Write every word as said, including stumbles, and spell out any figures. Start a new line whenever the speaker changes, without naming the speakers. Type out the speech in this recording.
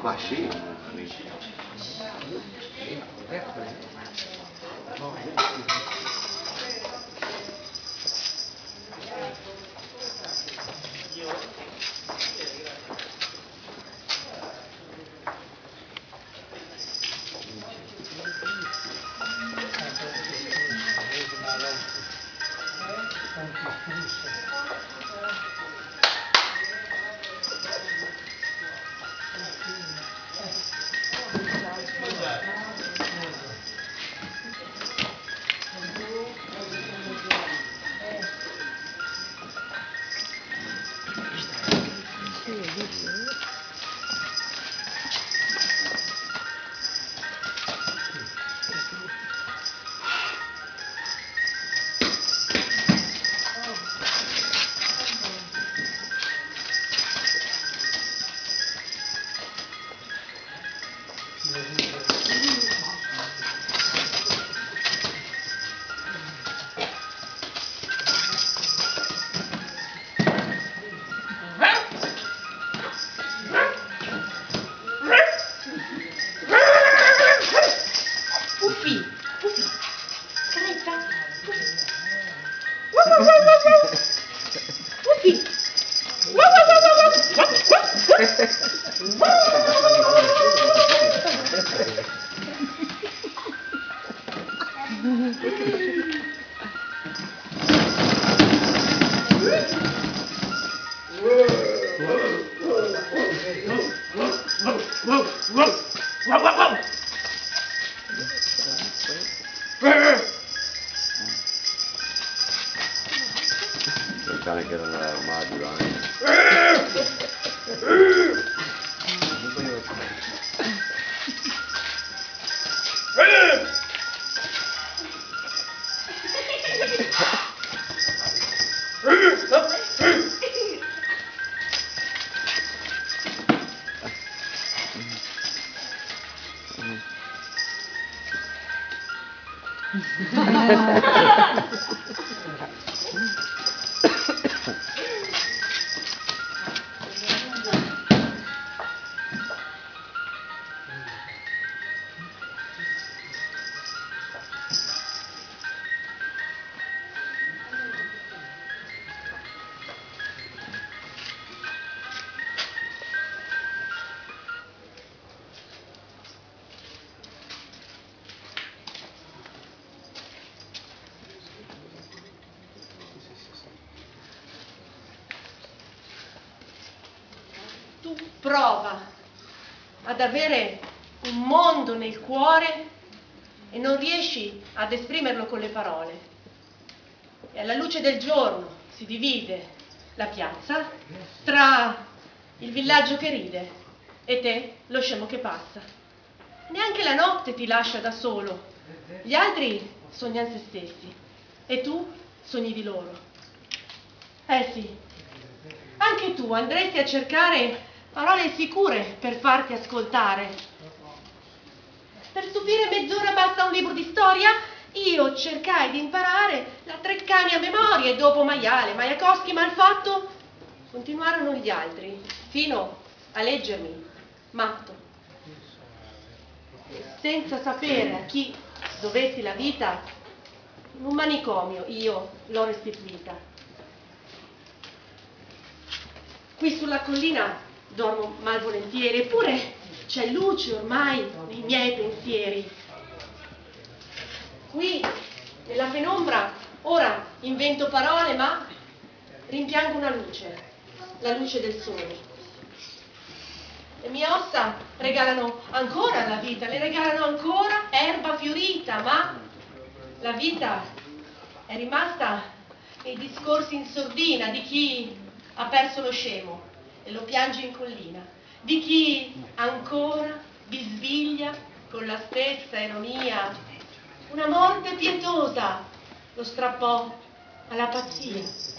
Ma sì. Il cane che non era armadio anche.
Tu prova ad avere un mondo nel cuore e non riesci ad esprimerlo con le parole. E alla luce del giorno si divide la piazza tra il villaggio che ride e te, lo scemo che passa. Neanche la notte ti lascia da solo. Gli altri sognano se stessi e tu sogni di loro. Eh sì, anche tu andresti a cercare parole sicure per farti ascoltare. Per stupire mezz'ora basta un libro di storia? Io cercai di imparare la Treccani a memoria e dopo maiale, Majakowski, Malfatto, continuarono gli altri, fino a leggermi matto. E senza sapere a chi dovessi la vita, in un manicomio io l'ho restituita. Qui sulla collina dormo malvolentieri, eppure c'è luce ormai nei miei pensieri. Qui, nella penombra, ora invento parole, ma rimpiango una luce, la luce del sole. Le mie ossa regalano ancora la vita, le regalano ancora erba fiorita, ma la vita è rimasta nei discorsi in sordina di chi ha perso lo scemo e lo piange in collina, di chi ancora bisbiglia con la stessa ironia una morte pietosa lo strappò alla pazzia.